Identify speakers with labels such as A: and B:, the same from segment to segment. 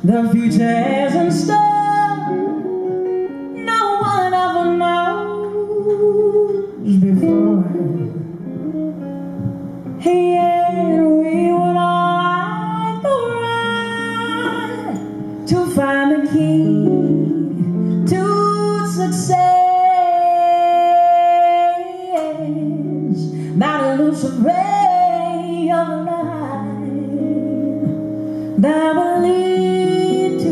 A: The future is in store. No one ever knows before. And we would all like the ride to find the key to success. That elusive ray of light that will lead to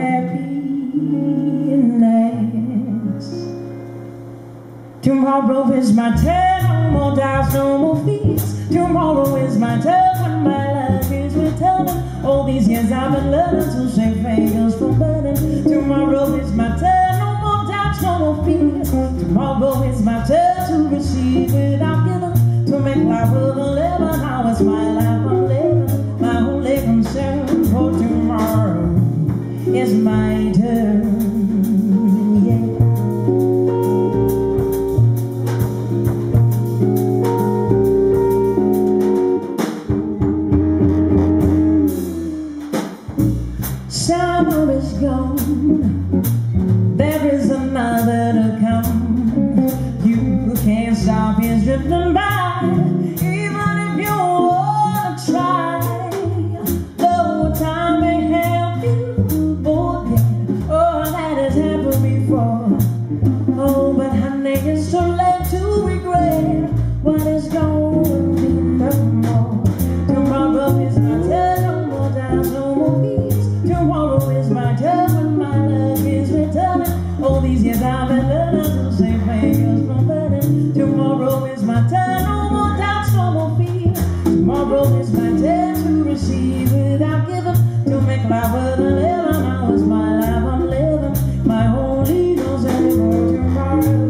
A: happiness. Tomorrow is my turn, no more doubts, no more fears. Tomorrow is my turn when my life is returning. All these years I've been learning to save fingers from burning. Tomorrow is my turn, no more doubts, no more fears. Tomorrow is my turn to receive without giving, to make life worth living. Now it's my life I'm living, my only concern for tomorrow is my turn. Summer is gone, there is another to come. You can't stop his drifting by, even if you wanna try. Though time may help you forget all that has happened before. Oh, but honey, it's too late to regret what is going to be no more. Tomorrow is my turn, no more doubts, no more fears. Tomorrow is my turn when my luck is returning. All these years I've been learning to save fingers from burning. Tomorrow is my turn, no more doubts, no more fears. Tomorrow is my turn to receive without giving, to make life worth living. Now is my life I'm living, my only concern for tomorrow.